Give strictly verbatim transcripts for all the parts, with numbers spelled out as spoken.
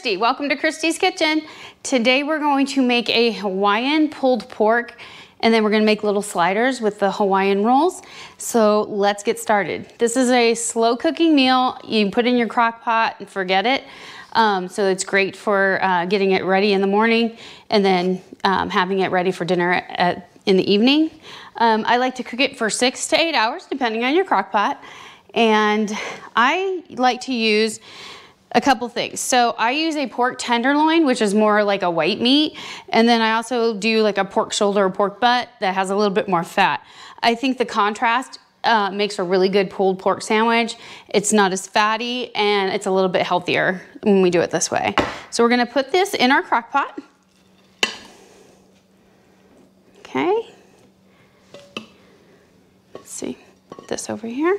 Christy. Welcome to Christy's Kitchen. Today we're going to make a Hawaiian pulled pork, and then we're gonna make little sliders with the Hawaiian rolls. So let's get started. This is a slow cooking meal. You can put it in your crock pot and forget it. Um, so it's great for uh, getting it ready in the morning and then um, having it ready for dinner at, at, in the evening. Um, I like to cook it for six to eight hours, depending on your crock pot. And I like to use a couple things. So I use a pork tenderloin, which is more like a white meat. And then I also do like a pork shoulder or pork butt that has a little bit more fat. I think the contrast uh, makes a really good pulled pork sandwich. It's not as fatty and it's a little bit healthier when we do it this way. So we're gonna put this in our crock pot. Okay. Let's see, put this over here.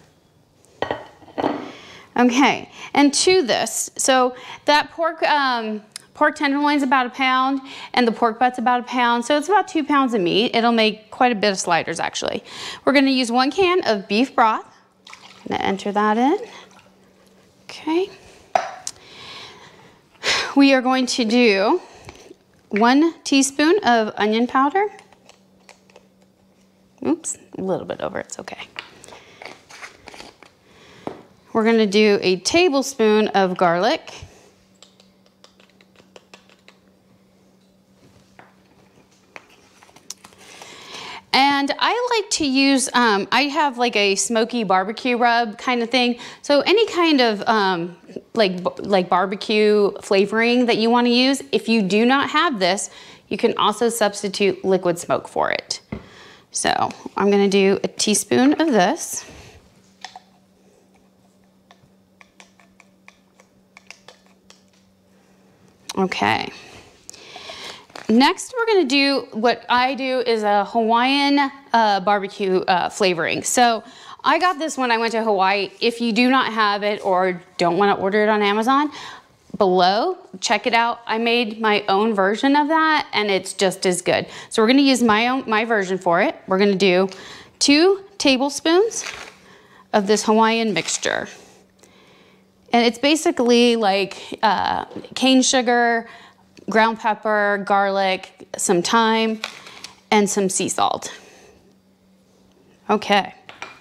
Okay, and to this, so that pork um, pork tenderloin is about a pound, and the pork butt's about a pound, so it's about two pounds of meat. It'll make quite a bit of sliders, actually. We're gonna use one can of beef broth. I'm gonna enter that in. Okay. We are going to do one teaspoon of onion powder. Oops, a little bit over, it's okay. We're gonna do a tablespoon of garlic. And I like to use, um, I have like a smoky barbecue rub kind of thing. So any kind of um, like, like barbecue flavoring that you wanna use, if you do not have this, you can also substitute liquid smoke for it. So I'm gonna do a teaspoon of this. Okay. Next, we're gonna do, what I do is a Hawaiian uh, barbecue uh, flavoring. So I got this when I went to Hawaii. If you do not have it or don't wanna order it on Amazon, below, check it out. I made my own version of that and it's just as good. So we're gonna use my own, my version for it. We're gonna do two tablespoons of this Hawaiian mixture. And it's basically like uh, cane sugar, ground pepper, garlic, some thyme, and some sea salt. Okay.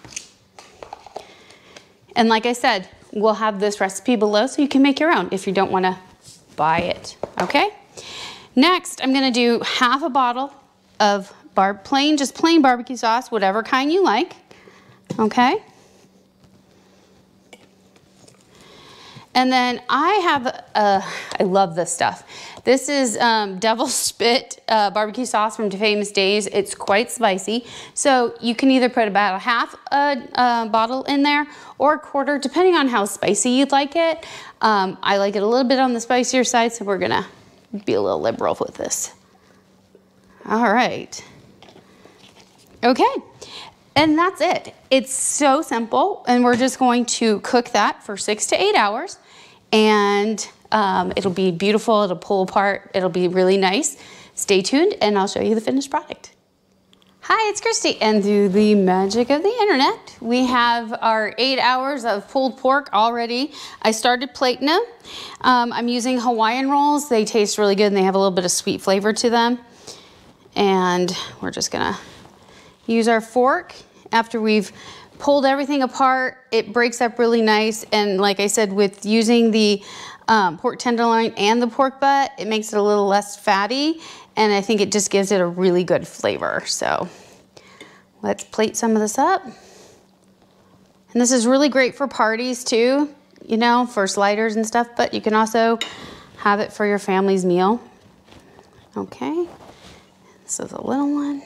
And like I said, we'll have this recipe below so you can make your own if you don't wanna buy it, okay? Next, I'm gonna do half a bottle of bar plain, just plain barbecue sauce, whatever kind you like, okay? And then I have, uh, I love this stuff. This is um, Devil's Spit uh, barbecue sauce from Famous Days. It's quite spicy. So you can either put about a half a, a bottle in there or a quarter, depending on how spicy you'd like it. Um, I like it a little bit on the spicier side, so we're gonna be a little liberal with this. All right. Okay. And that's it. It's so simple, and we're just going to cook that for six to eight hours, and um, it'll be beautiful, it'll pull apart, it'll be really nice. Stay tuned, and I'll show you the finished product. Hi, it's Christy, and through the magic of the internet, we have our eight hours of pulled pork already. I started plating them. Um, I'm using Hawaiian rolls. They taste really good, and they have a little bit of sweet flavor to them. And we're just gonna use our fork. After we've pulled everything apart, it breaks up really nice. And like I said, with using the um, pork tenderloin and the pork butt, it makes it a little less fatty. And I think it just gives it a really good flavor. So let's plate some of this up. And this is really great for parties too, you know, for sliders and stuff, but you can also have it for your family's meal. Okay, this is a little one.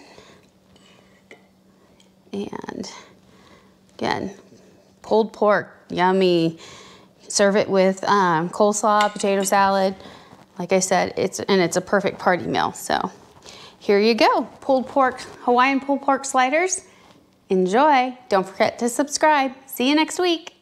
And again, pulled pork, yummy. Serve it with um, coleslaw, potato salad. Like I said, it's and it's a perfect party meal. So here you go, pulled pork, Hawaiian pulled pork sliders. Enjoy. Don't forget to subscribe. See you next week.